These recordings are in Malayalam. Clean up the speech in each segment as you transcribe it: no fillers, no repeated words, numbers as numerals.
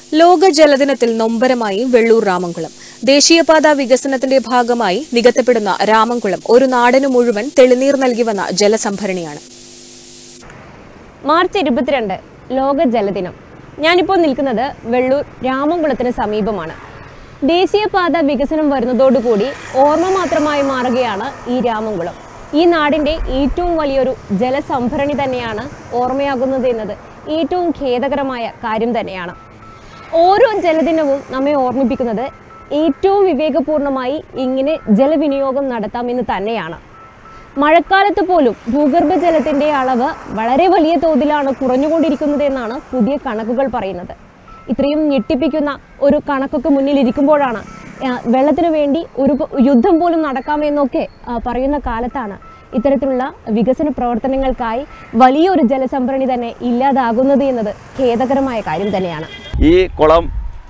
ലോക ജലദിനത്തിൽ നൊമ്പരമായി വെള്ളൂർ രാമംകുളം. ദേശീയപാത വികസനത്തിന്റെ ഭാഗമായി നികത്തപ്പെടുന്ന രാമംകുളം ഒരു നാടിനു മുഴുവൻ തെളിനീർ നൽകി വന്ന ജലസംഭരണിയാണ്. മാർച്ച് 22 ലോക ജലദിനം. ഞാനിപ്പോൾ നിൽക്കുന്നത് വെള്ളൂർ രാമംകുളത്തിന് സമീപമാണ്. ദേശീയപാത വികസനം വരുന്നതോടുകൂടി ഓർമ്മ മാത്രമായി മാറുകയാണ് ഈ രാമംകുളം. ഈ നാടിൻ്റെ ഏറ്റവും വലിയൊരു ജലസംഭരണി തന്നെയാണ് ഓർമ്മയാകുന്നത് എന്നത് ഏറ്റവും ഖേദകരമായ കാര്യം തന്നെയാണ്. ഓരോ ജലദിനവും നമ്മെ ഓർമ്മിപ്പിക്കുന്നത് ഏറ്റവും വിവേകപൂർണമായി ഇങ്ങനെ ജലവിനിയോഗം നടത്താമെന്ന് തന്നെയാണ്. മഴക്കാലത്ത് പോലും ഭൂഗർഭജലത്തിൻ്റെ അളവ് വളരെ വലിയ തോതിലാണ് കുറഞ്ഞുകൊണ്ടിരിക്കുന്നത് എന്നാണ് പുതിയ കണക്കുകൾ പറയുന്നത്. ഇത്രയും ഞെട്ടിപ്പിക്കുന്ന ഒരു കണക്കൊക്കെ മുന്നിലിരിക്കുമ്പോഴാണ് വെള്ളത്തിനു വേണ്ടി ഒരു യുദ്ധം പോലും നടക്കാമെന്നൊക്കെ പറയുന്ന കാലത്താണ് ഇത്തരത്തിലുള്ള വികസന പ്രവർത്തനങ്ങൾക്കായി വലിയൊരു ജലസംഭരണി തന്നെ ഇല്ലാതാകുന്നത് എന്നത് ഖേദകരമായ കാര്യം തന്നെയാണ്. ഈ കുളം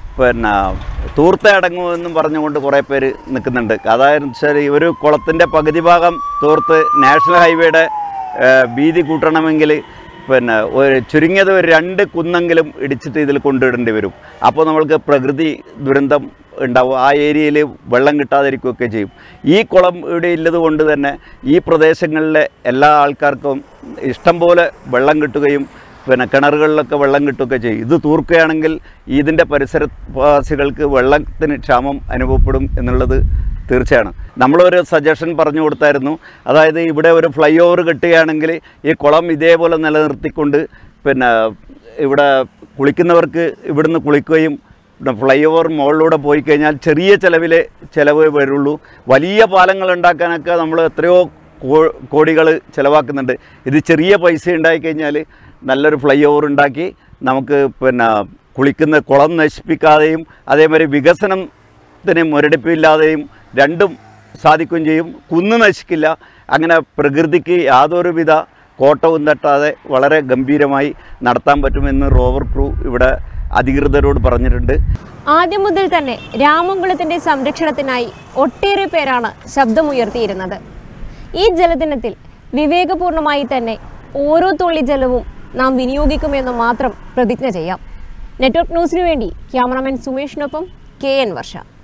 തൂർത്തടങ്ങുമെന്നും പറഞ്ഞുകൊണ്ട് കുറേ പേര് നിൽക്കുന്നുണ്ട്. അതായത് വെച്ചാൽ ഒരു കുളത്തിൻ്റെ പകുതി ഭാഗം തൂർത്ത് നാഷണൽ ഹൈവേയുടെ വീതി കൂട്ടണമെങ്കിൽ ചുരുങ്ങിയത് ഒരു 2 കുന്നെങ്കിലും ഇടിച്ചിട്ട് ഇതിൽ കൊണ്ടിടേണ്ടി വരും. അപ്പോൾ നമ്മൾക്ക് പ്രകൃതി ദുരന്തം ഉണ്ടാവും. ആ ഏരിയയിൽ വെള്ളം കിട്ടാതിരിക്കുകയൊക്കെ ചെയ്യും. ഈ കുളം ഇവിടെ ഉള്ളത് കൊണ്ട് തന്നെ ഈ പ്രദേശങ്ങളിലെ എല്ലാ ആൾക്കാർക്കും ഇഷ്ടം പോലെ വെള്ളം കിട്ടുകയും കിണറുകളിലൊക്കെ വെള്ളം കിട്ടുകയൊക്കെ ചെയ്യും. ഇത് തൂർക്കുകയാണെങ്കിൽ ഇതിൻ്റെ പരിസരവാസികൾക്ക് വെള്ളത്തിന് ക്ഷാമം അനുഭവപ്പെടും എന്നുള്ളത് തീർച്ചയാണ്. നമ്മളൊരു സജഷൻ പറഞ്ഞു കൊടുത്തായിരുന്നു. അതായത് ഇവിടെ ഒരു ഫ്ലൈ ഓവർ കെട്ടുകയാണെങ്കിൽ ഈ കുളം ഇതേപോലെ നിലനിർത്തിക്കൊണ്ട് ഇവിടെ കുളിക്കുന്നവർക്ക് ഇവിടുന്ന് കുളിക്കുകയും ഫ്ലൈ ഓവർ മുകളിലൂടെ പോയി കഴിഞ്ഞാൽ ചെറിയ ചിലവ് വരുള്ളൂ. വലിയ പാലങ്ങൾ ഉണ്ടാക്കാനൊക്കെ നമ്മൾ എത്രയോ കോടികൾ ചിലവാക്കുന്നുണ്ട്. ഇത് ചെറിയ പൈസ ഉണ്ടായിക്കഴിഞ്ഞാൽ നല്ലൊരു ഫ്ലൈ ഓവർ ഉണ്ടാക്കി നമുക്ക് കുളിക്കുന്ന കുളം നശിപ്പിക്കാതെയും അതേമാതിരി വികസനത്തിന് മുരടിപ്പില്ലാതെയും രണ്ടും സാധിക്കുകയും ചെയ്യും. കുന്ന് നശിക്കില്ല. അങ്ങനെ പ്രകൃതിക്ക് യാതൊരുവിധ കോട്ടവും തട്ടാതെ വളരെ ഗംഭീരമായി നടത്താൻ പറ്റുമെന്ന് റോവർ ക്രൂ ഇവിടെ അധികൃതരോട് പറഞ്ഞിട്ടുണ്ട്. ആദ്യം മുതൽ തന്നെ രാമംകുളത്തിൻ്റെ സംരക്ഷണത്തിനായി ഒട്ടേറെ പേരാണ് ശബ്ദമുയർത്തിയിരുന്നത്. ഈ ജലദിനത്തിൽ വിവേകപൂർണമായി തന്നെ ഓരോ തുള്ളി ജലവും നാം വിനിയോഗിക്കുമെന്ന് മാത്രം പ്രതിജ്ഞ ചെയ്യാം. നെറ്റ്വർക്ക് ന്യൂസിനു വേണ്ടി ക്യാമറാമാൻ സുമേഷിനൊപ്പം KN വർഷ.